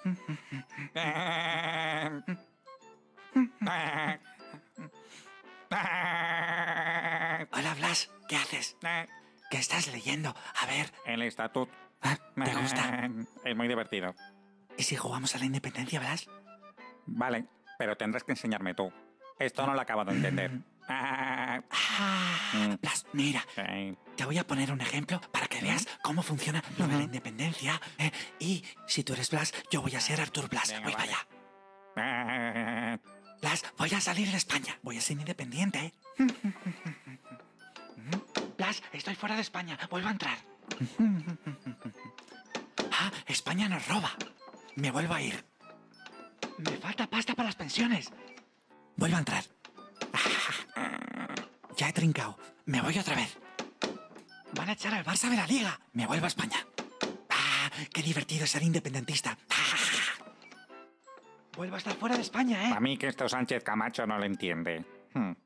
Hola, Blas, ¿qué haces? ¿Qué estás leyendo? A ver. El estatut. ¿Te gusta? Es muy divertido. ¿Y si jugamos a la independencia, Blas? Vale, pero tendrás que enseñarme tú. Esto no lo acabo de entender. Blas, mira, Sí. te voy a poner un ejemplo para que veas cómo funciona lo de la independencia. Y si tú eres Blas, yo voy a ser Artur Blas. Venga, Voy para vale. allá. Blas, voy a salir de España. Voy a ser independiente. Blas, estoy fuera de España. Vuelvo a entrar. España nos roba. Me vuelvo a ir. Me falta pasta para las pensiones. Vuelvo a entrar. Ya he trincado. Me voy otra vez. Van a echar al Barça de la Liga. Me vuelvo a España. ¡Qué divertido ser independentista! Vuelvo a estar fuera de España, ¿eh? A mí que esto Sánchez Camacho no lo entiende.